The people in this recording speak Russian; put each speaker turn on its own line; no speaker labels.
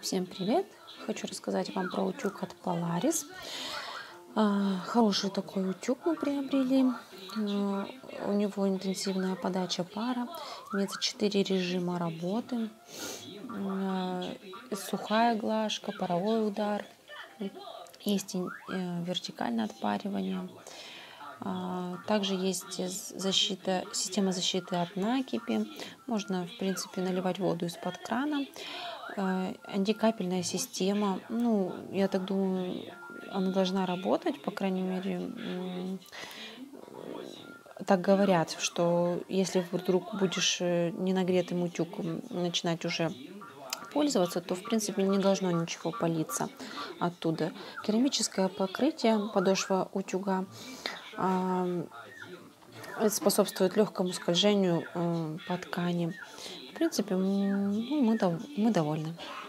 Всем привет! Хочу рассказать вам про утюг от Polaris. Хороший такой утюг мы приобрели. У него интенсивная подача пара, имеется 4 режима работы. Сухая глажка, паровой удар, есть и вертикальное отпаривание. Также есть система защиты от накипи. Можно, в принципе, наливать воду из-под крана. Антикапельная система. Ну, я так думаю, она должна работать, по крайней мере, так говорят, что если вдруг будешь ненагретым утюгом начинать уже пользоваться, то, в принципе, не должно ничего палиться оттуда. Керамическое покрытие, подошва утюга, это способствует легкому скольжению по ткани. В принципе, мы довольны.